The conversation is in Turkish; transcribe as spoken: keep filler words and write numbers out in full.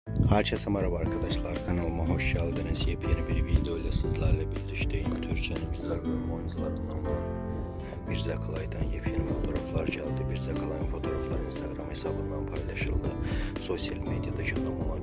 Herkese merhaba arkadaşlar, kanalıma hoş geldiniz. Yepyeni bir video ile sizlerle birlikteyim. Türkiye'nin güzel bölüm oyuncularından olan Mirza Kalay'dan yepyeni fotoğraflar geldi. Mirza Kalay'ın fotoğrafları Instagram hesabından paylaşıldı. Sosyal medyada gündem olan